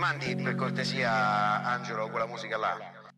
mandi per cortesia, Angelo, quella musica là?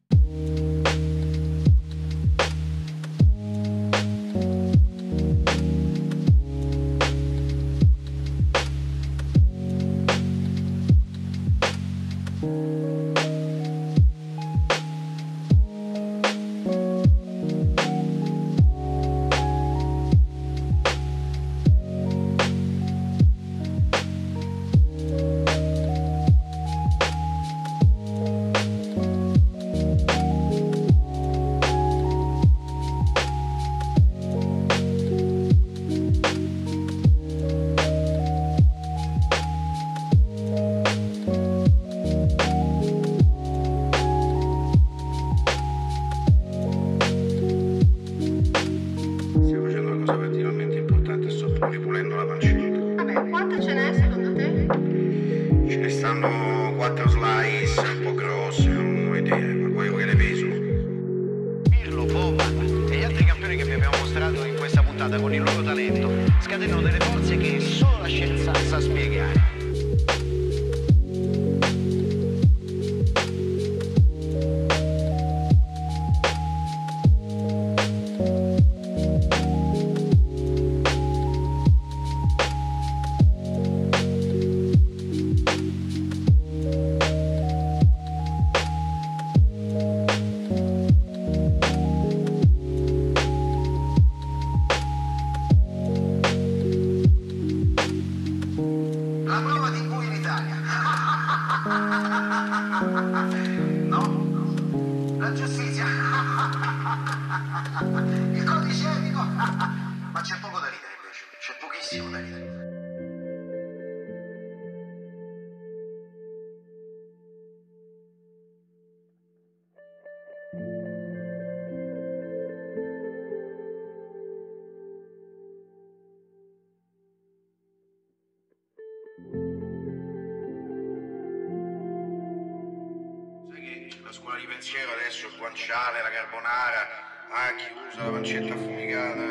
La scuola di pensiero adesso, il guanciale, la carbonara, chi usa la pancetta affumicata.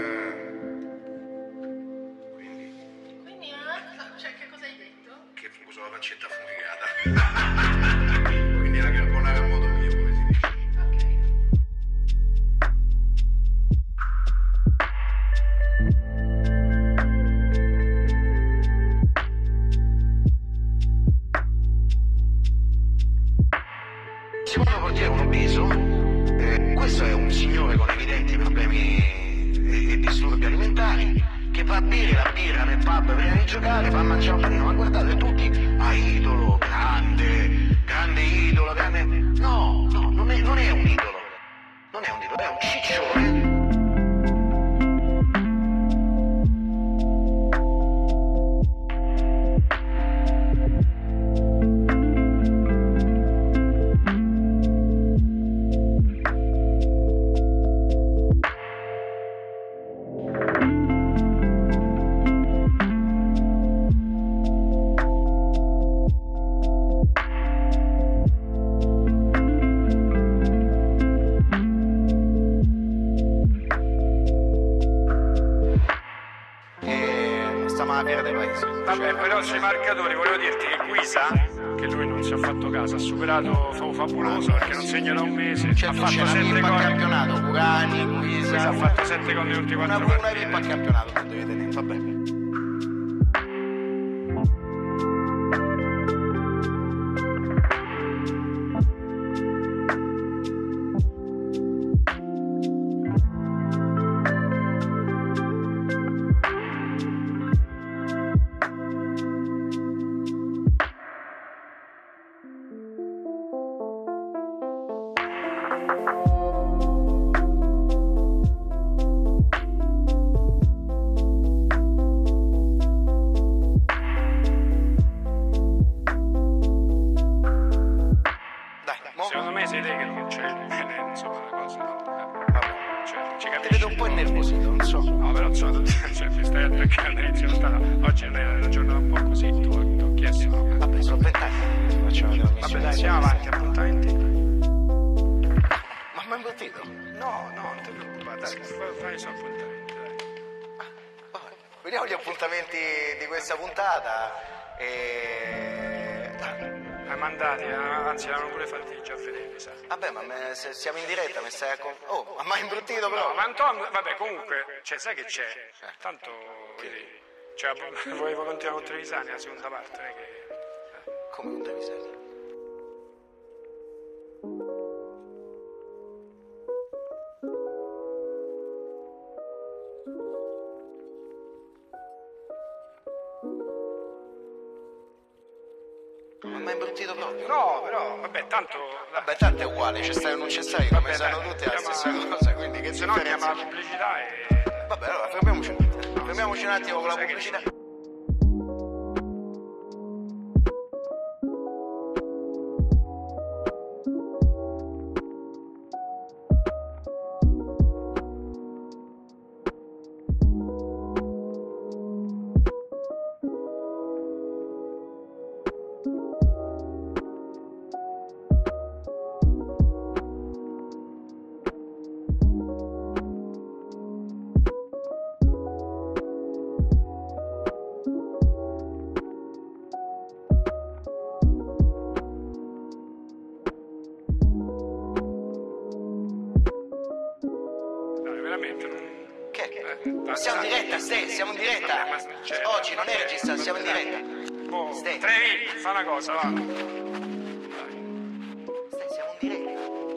Quindi, cioè, che cosa hai detto? Che uso la pancetta affumicata. Quindi la carbonara a modo mio, come si dice. Secondo portiere un obeso, questo è un signore con evidenti problemi e disturbi alimentari che va a bere la birra nel pub prima di giocare, va a mangiare un panino, ma guardate tutti, idolo, grande idolo, grande... No, non è un idolo, non è un idolo, è un ciccione. Vabbè, però sui marcatori volevo dirti che Guisa, che lui non si è fatto caso, ha superato Fabuloso perché non segna da un mese, Cioè, ha fatto 7 gol gol. campionato, Cugani, Guisa Ha fatto 7 gol negli ultimi 4 una partite. pippa al campionato, dovete tenere, vabbè. Secondo me sei te che non c'è, insomma la cosa no. Cioè, ci Ti capisci? vedo un po' innervosito, non so. No, però insomma, cioè, ti stai attaccando all'inizio oggi è una giornata un po' così, tu ho chiesto. No? Vabbè, sono 20 anni che facciamo le trasmissioni. Vabbè dai, andiamo avanti, appuntamenti. Ma mi hai invertito? No, non ti preoccupare, dai, fai i suoi appuntamenti, dai. Vediamo gli appuntamenti di questa puntata. mandati, anzi l'hanno pure fatti già vedere, mi sa. Vabbè, ma se siamo in diretta, mi stai a... Oh, ma imbruttito però. No, ma Antonio, vabbè, comunque, cioè, sai che c'è? Tanto, cioè, volevo continuare con Trevisani la seconda parte, non è che... Come con Trevisani? Ma è imbruttito proprio? No, però, vabbè, tanto... Vabbè, tanto è uguale, c'è stai o non c'è stai, come sanno tutti è la stessa cosa, quindi che se no chiama la pubblicità e... Vabbè, allora fermiamoci un attimo. Fermiamoci un attimo con la pubblicità. Siamo in diretta, siamo in diretta. Oggi non è registrato, siamo in diretta. Trevi, fa una cosa, va. Siamo in diretta.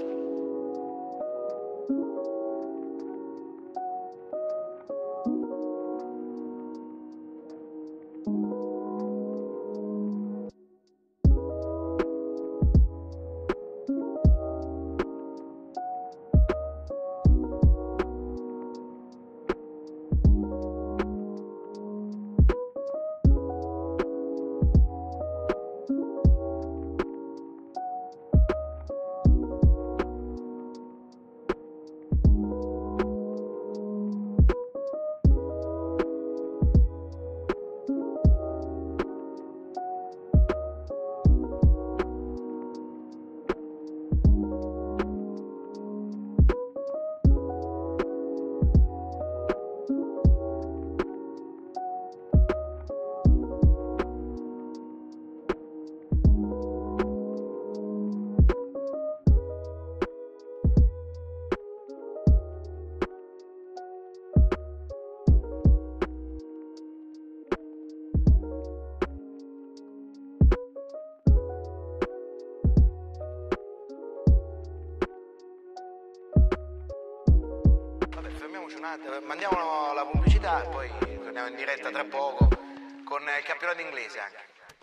Mandiamo la pubblicità e poi torniamo in diretta tra poco con il campionato inglese anche.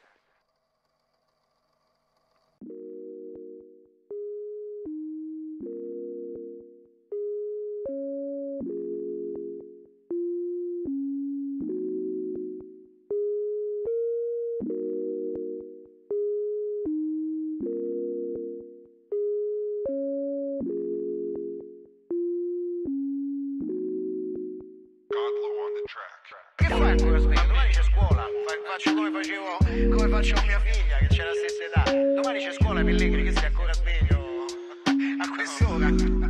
Che fai ancora sveglio? Domani c'è scuola, faccio come faccio con mia figlia che c'è la stessa età. Domani c'è scuola, Pellegrini, che sei ancora sveglio a quest'ora.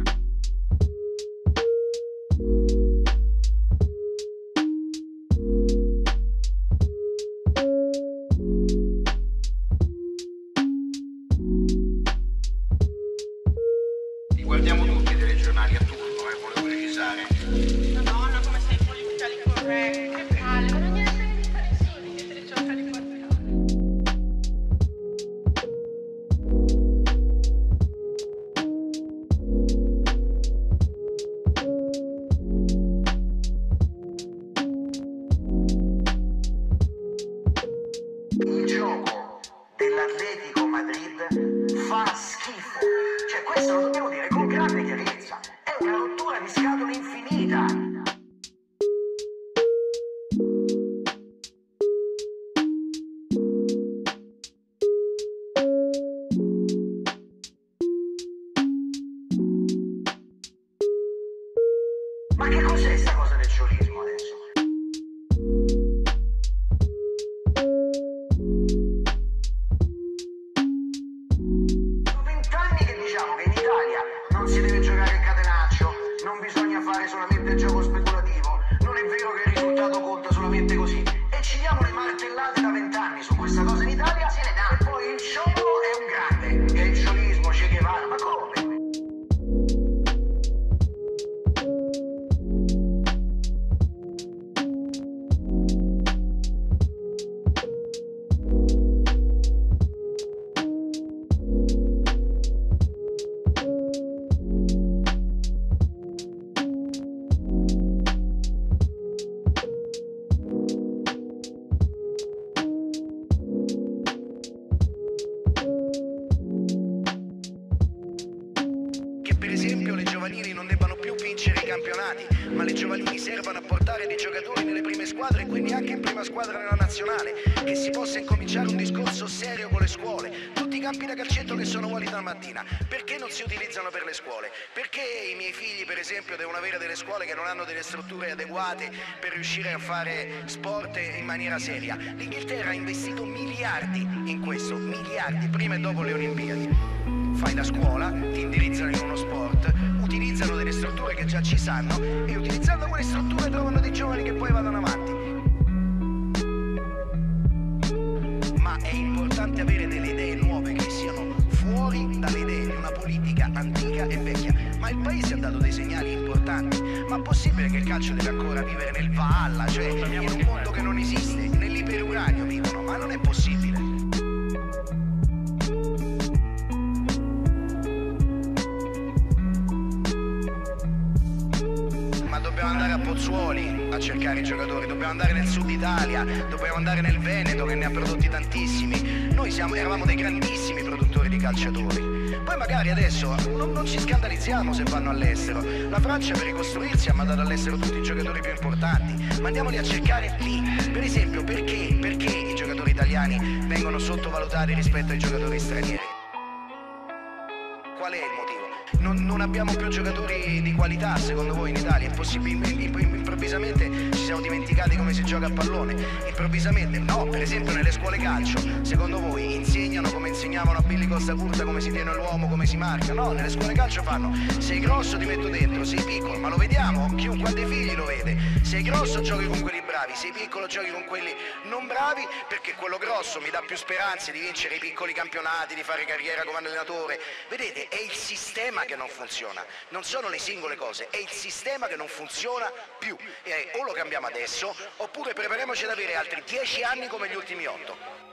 Li guardiamo tutti i telegiornali a turno, volevo precisare. Madonna, come sei politically correct. Che palle, ma non gliene frega niente a nessuno che telegiornali guardiamo. Il gioco dell'Atletico Madrid fa schifo. Cioè, questo lo dobbiamo dire con grande chiarezza. È una rottura di scatole infinita. Ma che cos'è sta cosa del ciolismo adesso? Sono 20 anni che diciamo che in Italia non si deve giocare il catenaccio, non bisogna fare solamente il gioco speculativo, non è vero che il risultato conta solamente così. E ci diamo le martellate da 20 anni su questa cosa in Italia, se ne dà. E poi il show campionati, ma le giovanili servono a portare dei giocatori nelle prime squadre e quindi anche in prima squadra nella nazionale, che si possa incominciare un discorso serio con le scuole. Tutti i campi da calcetto che sono vuoti dal mattina, perché non si utilizzano per le scuole? Perché i miei figli, per esempio, devono avere delle scuole che non hanno delle strutture adeguate per riuscire a fare sport in maniera seria? L'Inghilterra ha investito miliardi in questo, miliardi, prima e dopo le Olimpiadi. Fai la scuola, ti indirizzano in uno sport, utilizzano delle strutture che già ci sanno e utilizzando quelle strutture trovano dei giovani che poi vadano avanti. Ma è importante avere delle idee nuove che siano fuori dalle idee di una politica antica e vecchia. Ma il paese ha dato dei segnali importanti. Ma è possibile che il calcio deve ancora vivere nel Valhalla, cioè in un mondo che non esiste, nell'iperuranio vivono? Ma non è possibile. Dobbiamo andare a Pozzuoli a cercare i giocatori, dobbiamo andare nel sud Italia, dobbiamo andare nel Veneto che ne ha prodotti tantissimi. Noi eravamo dei grandissimi produttori di calciatori. Poi magari adesso non ci scandalizziamo se vanno all'estero. La Francia per ricostruirsi ha mandato all'estero tutti i giocatori più importanti, ma andiamoli a cercare lì. Per esempio, perché i giocatori italiani vengono sottovalutati rispetto ai giocatori stranieri? Qual è il motivo? Non abbiamo più giocatori di qualità secondo voi in Italia? È possibile, improvvisamente ci siamo dimenticati come si gioca a pallone? Improvvisamente no, per esempio nelle scuole calcio, secondo voi insegnano come insegnavano a Billy Costa Curta come si tiene l'uomo, come si marca? No, nelle scuole calcio fanno: sei grosso ti metto dentro, sei piccolo, ma lo vediamo, chiunque ha dei figli lo vede, sei grosso giochi con quelli bravi, sei piccolo giochi con quelli non bravi, perché quello grosso mi dà più speranze di vincere i piccoli campionati, di fare carriera come allenatore. Vedete, è il sistema che non funziona, non sono le singole cose, è il sistema che non funziona più. E o lo cambiamo adesso oppure prepariamoci ad avere altri 10 anni come gli ultimi 8.